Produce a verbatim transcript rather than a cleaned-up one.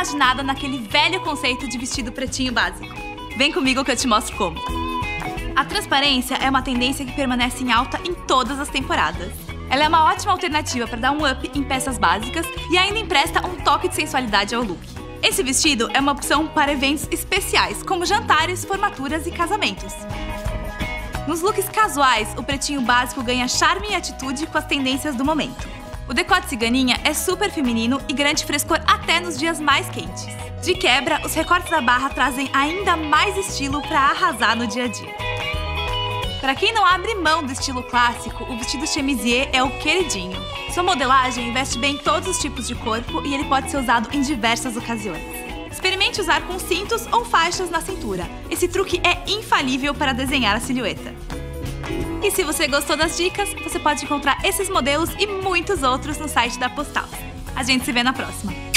reimaginada naquele velho conceito de vestido pretinho básico. Vem comigo que eu te mostro como. A transparência é uma tendência que permanece em alta em todas as temporadas. Ela é uma ótima alternativa para dar um up em peças básicas e ainda empresta um toque de sensualidade ao look. Esse vestido é uma opção para eventos especiais, como jantares, formaturas e casamentos. Nos looks casuais, o pretinho básico ganha charme e atitude com as tendências do momento. O decote ciganinha é super feminino e garante frescor até nos dias mais quentes. De quebra, os recortes da barra trazem ainda mais estilo para arrasar no dia a dia. Para quem não abre mão do estilo clássico, o vestido chemisier é o queridinho. Sua modelagem veste bem todos os tipos de corpo e ele pode ser usado em diversas ocasiões. Experimente usar com cintos ou faixas na cintura. Esse truque é infalível para desenhar a silhueta. E se você gostou das dicas, você pode encontrar esses modelos e muitos outros no site da Postal. A gente se vê na próxima!